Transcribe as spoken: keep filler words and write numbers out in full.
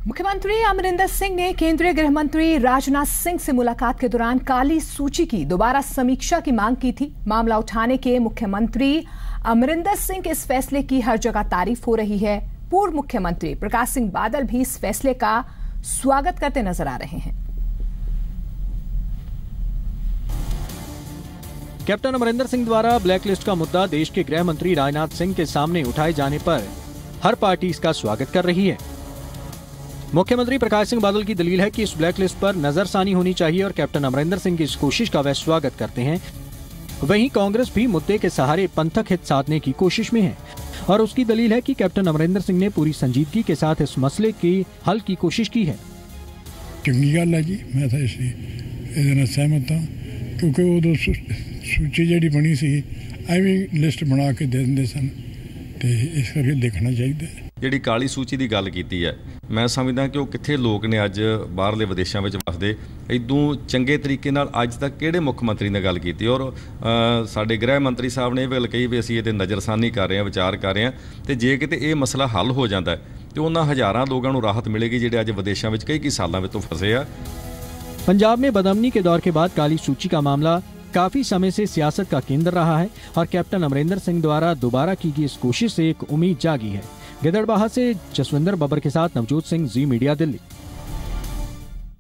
मुख्यमंत्री अमरिंदर सिंह ने केंद्रीय गृह मंत्री राजनाथ सिंह से मुलाकात के दौरान काली सूची की दोबारा समीक्षा की मांग की थी। मामला उठाने के मुख्यमंत्री अमरिंदर सिंह के इस फैसले की हर जगह तारीफ हो रही है। पूर्व मुख्यमंत्री प्रकाश सिंह बादल भी इस फैसले का स्वागत करते नजर आ रहे हैं। कैप्टन अमरिंदर सिंह द्वारा ब्लैकलिस्ट का मुद्दा देश के गृह मंत्री राजनाथ सिंह के सामने उठाए जाने पर हर पार्टी इसका स्वागत कर रही है। मुख्यमंत्री प्रकाश सिंह बादल की दलील है कि इस ब्लैकलिस्ट पर नजरसानी होनी चाहिए और कैप्टन अमरिंदर सिंह की इस कोशिश का वह स्वागत करते हैं। वहीं कांग्रेस भी मुद्दे के सहारे पंथक हित साधने की कोशिश में है और उसकी दलील है कि कैप्टन अमरिंदर सिंह ने पूरी संजीदगी के साथ इस मसले के हल की कोशिश की है। चंगी गल है जी, मैं तो इस ਇਹਦੇ ਨਾਲ सहमत हाँ, क्योंकि उदों सूची जी बनी सी एवं लिस्ट बना के दे देंगे सन, तो इस करके देखना चाहिए। ਜਿਹੜੀ ਕਾਲੀ ਸੂਚੀ ਦੀ ਗੱਲ ਕੀਤੀ ਹੈ, ਮੈਂ ਸਮਝਦਾ ਕਿ ਉਹ ਕਿੱਥੇ ਲੋਕ ਨੇ ਅੱਜ ਬਾਹਰਲੇ ਵਿਦੇਸ਼ਾਂ ਵਿੱਚ ਵਸਦੇ ਇਦੋਂ ਚੰਗੇ ਤਰੀਕੇ ਨਾਲ ਅੱਜ ਤੱਕ ਕਿਹੜੇ ਮੁੱਖ ਮੰਤਰੀ ਨੇ ਗੱਲ ਕੀਤੀ ਔਰ ਸਾਡੇ ਗ੍ਰਹਿ ਮੰਤਰੀ ਸਾਹਿਬ ਨੇ ਇਹ ਗੱਲ ਕਹੀ ਵੀ ਅਸੀਂ ਇਹਦੇ ਨਜ਼ਰਸਾਨੀ ਕਰ ਰਹੇ ਹਾਂ, ਵਿਚਾਰ ਕਰ ਰਹੇ ਹਾਂ ਤੇ ਜੇ ਕਿਤੇ ਇਹ ਮਸਲਾ ਹੱਲ ਹੋ ਜਾਂਦਾ ਤੇ ਉਹਨਾਂ ਹਜ਼ਾਰਾਂ ਲੋਕਾਂ ਨੂੰ ਰਾਹਤ ਮਿਲੇਗੀ ਜਿਹੜੇ ਅੱਜ ਵਿਦੇਸ਼ਾਂ ਵਿੱਚ ਕਈ ਕਈ ਸਾਲਾਂ ਵਿੱਚ ਤੋਂ ਫਸੇ ਆ। पंजाब में बदअमनी के दौर के बाद काली सूची का मामला काफी समय से सियासत का केंद्र रहा है और कैप्टन अमरिंदर सिंह द्वारा दोबारा की गई इस कोशिश से एक उम्मीद जागी है। गिदड़बाहा से जसविंदर बबर के साथ नवजोत सिंह, जी मीडिया, दिल्ली।